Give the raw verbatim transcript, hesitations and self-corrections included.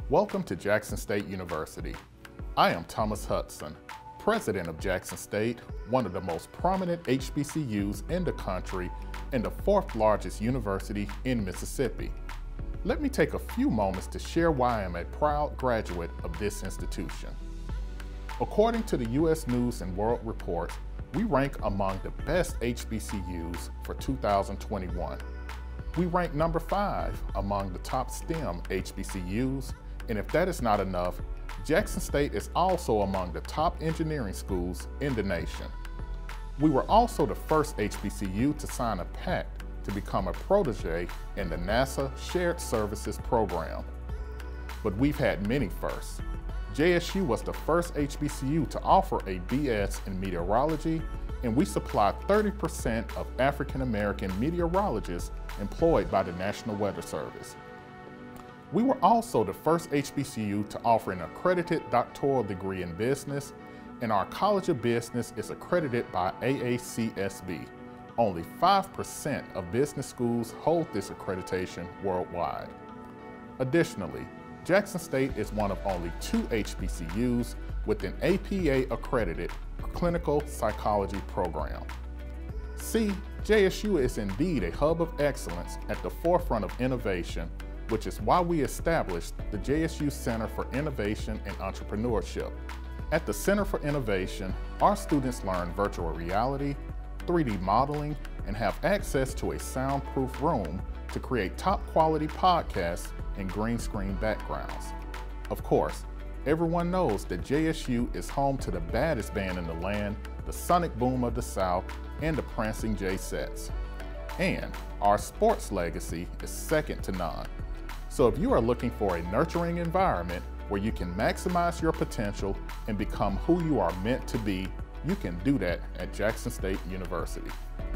Welcome to Jackson State University. I am Thomas Hudson, president of Jackson State, one of the most prominent H B C Us in the country and the fourth largest university in Mississippi. Let me take a few moments to share why I am a proud graduate of this institution. According to the U S News and World Report, we rank among the best H B C Us for two thousand twenty-one. We rank number five among the top STEM H B C Us, and if that is not enough, Jackson State is also among the top engineering schools in the nation. We were also the first H B C U to sign a pact to become a protege in the NASA Shared Services Program. But we've had many firsts. J S U was the first H B C U to offer a B S in meteorology, and we supply thirty percent of African American meteorologists employed by the National Weather Service. We were also the first H B C U to offer an accredited doctoral degree in business, and our College of Business is accredited by A A C S B. Only five percent of business schools hold this accreditation worldwide. Additionally, Jackson State is one of only two H B C Us with an A P A-accredited clinical psychology program. See, J S U is indeed a hub of excellence at the forefront of innovation, which is why we established the J S U Center for Innovation and Entrepreneurship. At the Center for Innovation, our students learn virtual reality, three D modeling, and have access to a soundproof room to create top-quality podcasts and green screen backgrounds. Of course, everyone knows that J S U is home to the baddest band in the land, the Sonic Boom of the South, and the Prancing J Sets. And our sports legacy is second to none. So if you are looking for a nurturing environment where you can maximize your potential and become who you are meant to be, you can do that at Jackson State University.